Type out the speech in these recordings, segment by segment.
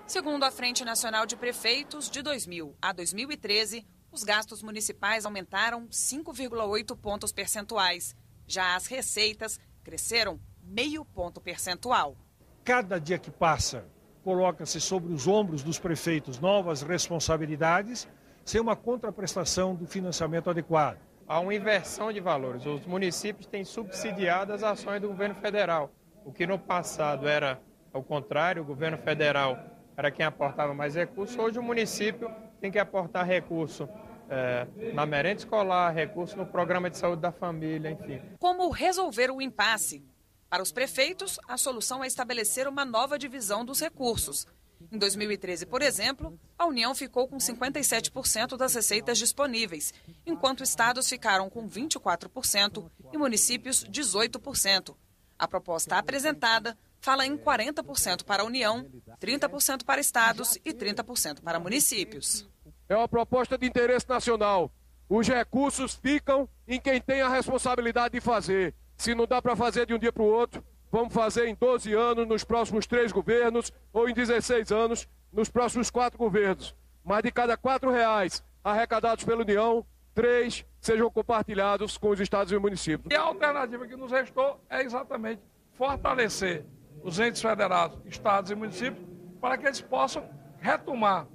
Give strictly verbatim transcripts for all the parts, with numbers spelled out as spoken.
Segundo a Frente Nacional de Prefeitos, de dois mil a dois mil e treze, os gastos municipais aumentaram cinco vírgula oito pontos percentuais. Já as receitas cresceram meio ponto percentual. Cada dia que passa, coloca-se sobre os ombros dos prefeitos novas responsabilidades, sem uma contraprestação do financiamento adequado. Há uma inversão de valores. Os municípios têm subsidiado as ações do governo federal, o que no passado era ao contrário, o governo federal era quem aportava mais recursos. Hoje o município tem que aportar recurso é, na merenda escolar, recurso no programa de saúde da família, enfim. Como resolver o impasse? Para os prefeitos, a solução é estabelecer uma nova divisão dos recursos. Em dois mil e treze, por exemplo, a União ficou com cinquenta e sete por cento das receitas disponíveis, enquanto estados ficaram com vinte e quatro por cento e municípios dezoito por cento. A proposta apresentada fala em quarenta por cento para a União, trinta por cento para estados e trinta por cento para municípios. É uma proposta de interesse nacional. Os recursos ficam em quem tem a responsabilidade de fazer. Se não dá para fazer de um dia para o outro, vamos fazer em doze anos, nos próximos três governos, ou em dezesseis anos, nos próximos quatro governos. Mas de cada quatro reais arrecadados pela União, três sejam compartilhados com os estados e municípios. E a alternativa que nos restou é exatamente fortalecer os entes federados, estados e municípios, para que eles possam retomar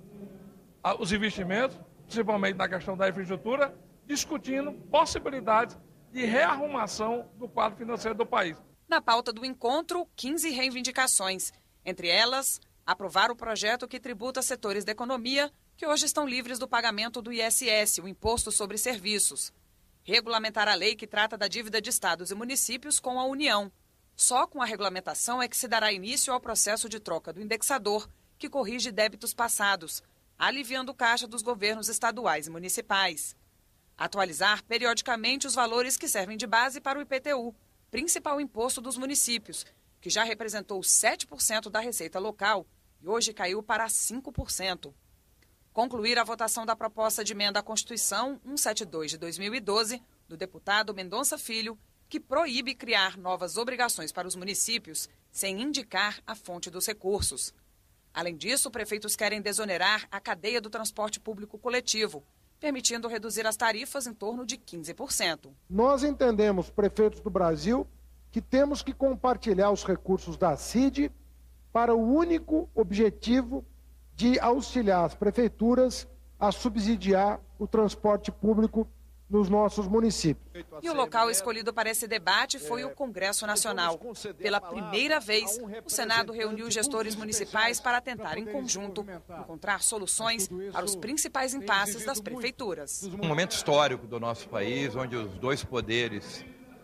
os investimentos, principalmente na questão da infraestrutura, discutindo possibilidades de rearrumação do quadro financeiro do país. Na pauta do encontro, quinze reivindicações. Entre elas, aprovar o projeto que tributa setores da economia que hoje estão livres do pagamento do I S S, o Imposto sobre Serviços. Regulamentar a lei que trata da dívida de estados e municípios com a União. Só com a regulamentação é que se dará início ao processo de troca do indexador, que corrige débitos passados, aliviando o caixa dos governos estaduais e municipais. Atualizar periodicamente os valores que servem de base para o I P T U, principal imposto dos municípios, que já representou sete por cento da receita local e hoje caiu para cinco por cento. Concluir a votação da proposta de emenda à Constituição cento e setenta e dois de dois mil e doze, do deputado Mendonça Filho, que proíbe criar novas obrigações para os municípios sem indicar a fonte dos recursos. Além disso, prefeitos querem desonerar a cadeia do transporte público coletivo, permitindo reduzir as tarifas em torno de quinze por cento. Nós entendemos, prefeitos do Brasil, que temos que compartilhar os recursos da C I D para o único objetivo de auxiliar as prefeituras a subsidiar o transporte público nos nossos municípios. E o local escolhido para esse debate foi o Congresso Nacional. Pela primeira vez, o Senado reuniu gestores municipais para tentar, em conjunto, encontrar soluções para os principais impasses das prefeituras. Um momento histórico do nosso país, onde os dois poderes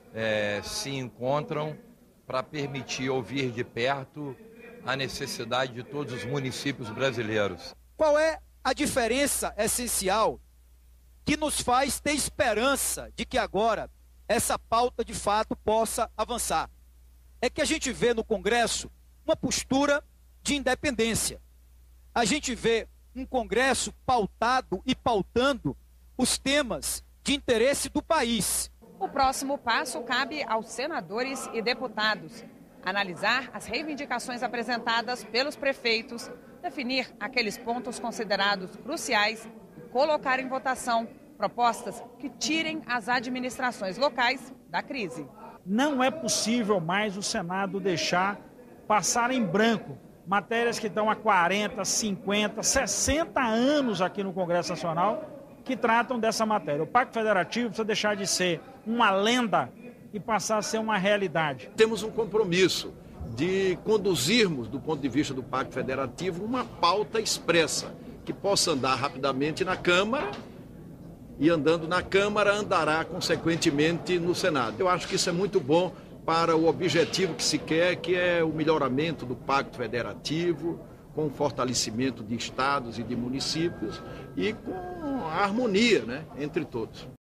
é, se encontram para permitir ouvir de perto a necessidade de todos os municípios brasileiros. Qual é a diferença essencial que nos faz ter esperança de que agora essa pauta de fato possa avançar? É que a gente vê no Congresso uma postura de independência. A gente vê um Congresso pautado e pautando os temas de interesse do país. O próximo passo cabe aos senadores e deputados: analisar as reivindicações apresentadas pelos prefeitos, definir aqueles pontos considerados cruciais e colocar em votação propostas que tirem as administrações locais da crise. Não é possível mais o Senado deixar passar em branco matérias que estão há quarenta, cinquenta, sessenta anos aqui no Congresso Nacional que tratam dessa matéria. O Pacto Federativo precisa deixar de ser uma lenda e passar a ser uma realidade. Temos um compromisso de conduzirmos, do ponto de vista do Pacto Federativo, uma pauta expressa, que possa andar rapidamente na Câmara, e andando na Câmara, andará consequentemente no Senado. Eu acho que isso é muito bom para o objetivo que se quer, que é o melhoramento do Pacto Federativo, com o fortalecimento de estados e de municípios e com a harmonia, né, entre todos.